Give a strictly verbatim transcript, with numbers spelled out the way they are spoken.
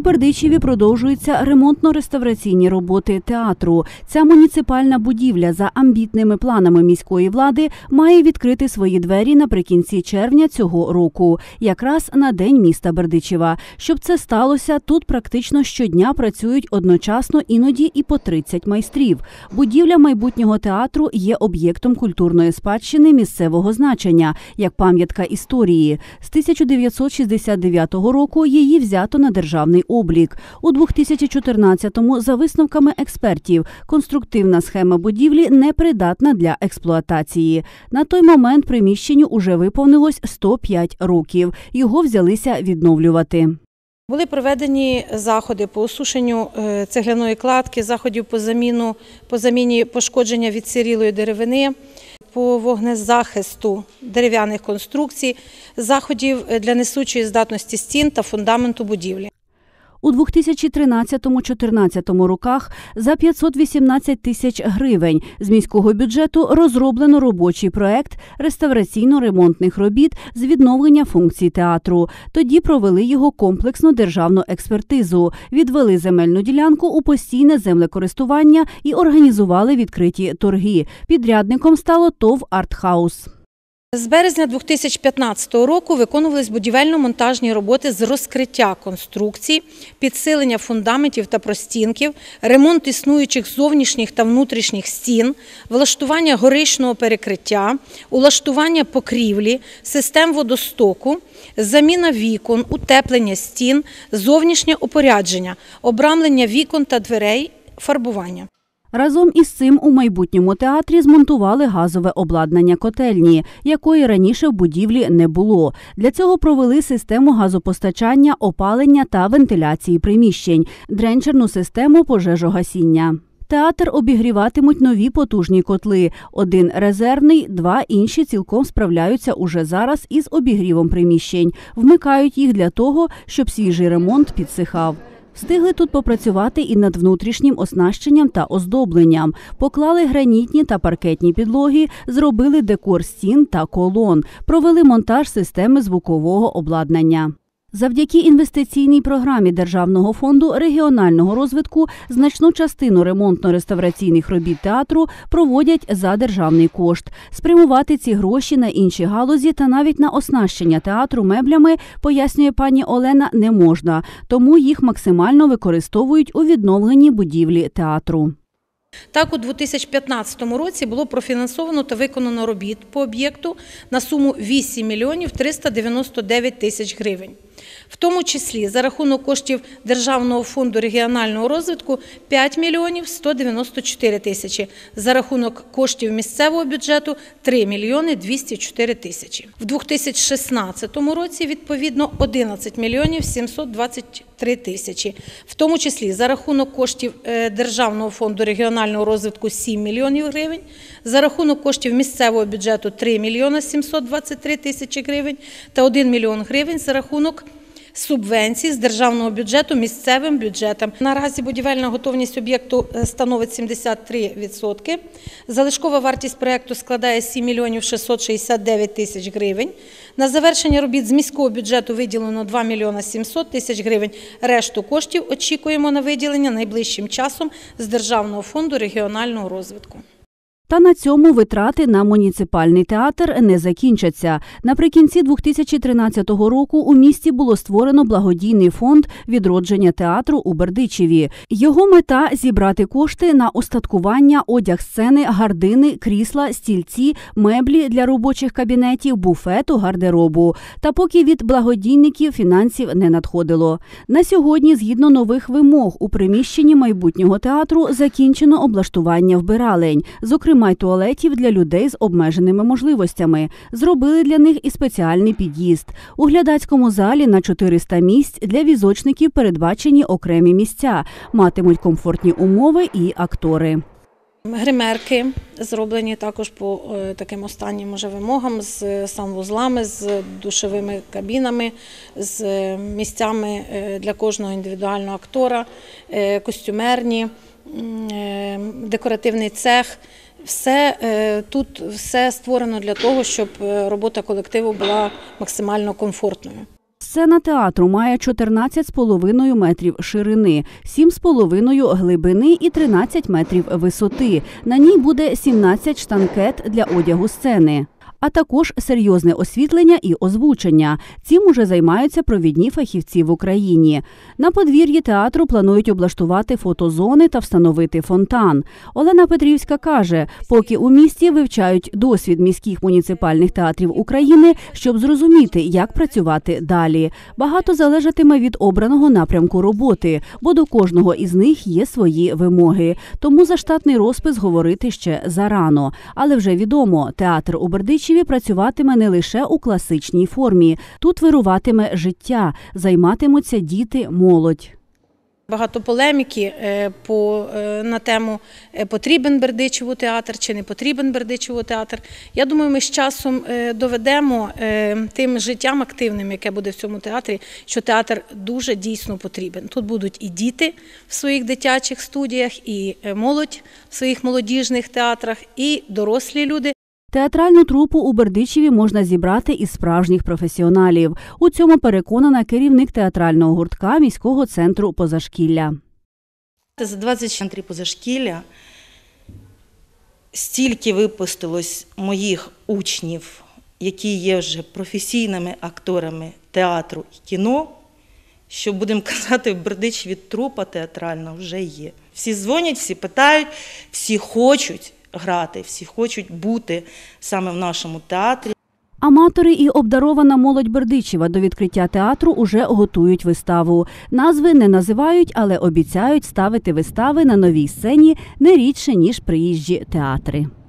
Бердичеві продовжуються ремонтно-реставраційні роботи театру. Ця муніципальна будівля за амбітними планами міської влади має відкрити свої двері наприкінці червня цього року, якраз на День міста Бердичева. Щоб це сталося, тут практично щодня працюють одночасно іноді і по тридцять майстрів. Будівля майбутнього театру є об'єктом культурної спадщини місцевого значення, як пам'ятка історії. З тисяча дев'ятсот шістдесят дев'ятого року її взято на державний облік. У дві тисячі чотирнадцятому, за висновками експертів, конструктивна схема будівлі непридатна для експлуатації. На той момент приміщенню уже виповнилось сто п'ять років. Його взялися відновлювати. Були проведені заходи по осушенню цегляної кладки, заходів по заміну, по заміні пошкодження відсирілої деревини, по вогнезахисту дерев'яних конструкцій, заходів для несучої здатності стін та фундаменту будівлі. У дві тисячі тринадцятому-чотирнадцятому роках за п'ятсот вісімнадцять тисяч гривень з міського бюджету розроблено робочий проект реставраційно-ремонтних робіт з відновлення функцій театру. Тоді провели його комплексну державну експертизу, відвели земельну ділянку у постійне землекористування і організували відкриті торги. Підрядником стало ТОВ «Артхаус». З березня дві тисячі п'ятнадцятого року виконувались будівельно-монтажні роботи з розкриття конструкцій, підсилення фундаментів та простінків, ремонт існуючих зовнішніх та внутрішніх стін, влаштування горичного перекриття, улаштування покрівлі, систем водостоку, заміна вікон, утеплення стін, зовнішнє опорядження, обрамлення вікон та дверей, фарбування. Разом із цим у майбутньому театрі змонтували газове обладнання котельні, якої раніше в будівлі не було. Для цього провели систему газопостачання, опалення та вентиляції приміщень, дренчерну систему пожежогасіння. Театр обігріватимуть нові потужні котли. Один резервний, два інші цілком справляються уже зараз із обігрівом приміщень. Вмикають їх для того, щоб свіжий ремонт підсихав. Встигли тут попрацювати і над внутрішнім оснащенням та оздобленням. Поклали гранітні та паркетні підлоги, зробили декор стін та колон, провели монтаж системи звукового обладнання. Завдяки інвестиційній програмі Державного фонду регіонального розвитку значну частину ремонтно-реставраційних робіт театру проводять за державний кошт. Спрямувати ці гроші на інші галузі та навіть на оснащення театру меблями, пояснює пані Олена, не можна, тому їх максимально використовують у відновленні будівлі театру. Так, у дві тисячі п'ятнадцятому році було профінансовано та виконано робіт по об'єкту на суму вісім мільйонів триста дев'яносто дев'ять тисяч гривень. В тому числі за рахунок коштів Державного фонду регіонального розвитку п'ять мільйонів сто дев'яносто чотири тисячі, за рахунок коштів місцевого бюджету три мільйони двісті чотири тисячі. В дві тисячі шістнадцятому році, відповідно, одинадцять мільйонів сімсот двадцять три тисячі, в тому числі за рахунок коштів Державного фонду регіонального розвитку сім мільйонів гривень, за рахунок коштів місцевого бюджету три мільйони сімсот двадцять три тисячі гривень та один мільйон гривень за рахунок субвенцій з державного бюджету місцевим бюджетам. Наразі будівельна готовність об'єкту становить сімдесят три відсотки. Залишкова вартість проєкту складає сім мільйонів шістсот шістдесят дев'ять тисяч гривень. На завершення робіт з міського бюджету виділено два мільйони сімсот тисяч гривень. Решту коштів очікуємо на виділення найближчим часом з Державного фонду регіонального розвитку. Та на цьому витрати на муніципальний театр не закінчаться. Наприкінці дві тисячі тринадцятого року у місті було створено благодійний фонд відродження театру у Бердичеві. Його мета – зібрати кошти на устаткування, одяг сцени, гардини, крісла, стільці, меблі для робочих кабінетів, буфету, гардеробу. Та поки від благодійників фінансів не надходило. На сьогодні, згідно нових вимог, у приміщенні майбутнього театру закінчено облаштування вбиралень, зокрема й туалетів для людей з обмеженими можливостями. Зробили для них і спеціальний під'їзд. У глядацькому залі на чотириста місць для візочників передбачені окремі місця. Матимуть комфортні умови і актори. Гримерки зроблені також по таким останнім уже вимогам, з санвузлами, з душовими кабінами, з місцями для кожного індивідуального актора, костюмерні, декоративний цех. Все тут все створено для того, щоб робота колективу була максимально комфортною. Сцена театру має чотирнадцять з половиною метрів ширини, сім з половиною глибини і тринадцять метрів висоти. На ній буде сімнадцять штанкет для одягу сцени. А також серйозне освітлення і озвучення. Цим уже займаються провідні фахівці в Україні. На подвір'ї театру планують облаштувати фотозони та встановити фонтан. Олена Петрівська каже, поки у місті вивчають досвід міських муніципальних театрів України, щоб зрозуміти, як працювати далі. Багато залежатиме від обраного напрямку роботи, бо до кожного із них є свої вимоги. Тому за штатний розпис говорити ще зарано. Але вже відомо, театр у Бердичеві працюватиме не лише у класичній формі. Тут вируватиме життя, займатимуться діти, молодь. Багато полеміки по, на тему, потрібен Бердичеву театр чи не потрібен Бердичеву театр. Я думаю, ми з часом доведемо тим життям активним, яке буде в цьому театрі, що театр дуже дійсно потрібен. Тут будуть і діти в своїх дитячих студіях, і молодь в своїх молодіжних театрах, і дорослі люди. Театральну трупу у Бердичеві можна зібрати із справжніх професіоналів. У цьому переконана керівник театрального гуртка міського центру позашкілля. За двадцять центрів позашкілля стільки випустилось моїх учнів, які є вже професійними акторами театру і кіно, що, будемо казати, в Бердичеві трупа театральна вже є. Всі дзвонять, всі питають, всі хочуть грати, всі хочуть бути саме в нашому театрі. Аматори і обдарована молодь Бердичева до відкриття театру уже готують виставу. Назви не називають, але обіцяють ставити вистави на новій сцені не рідше, ніж приїжджі театри.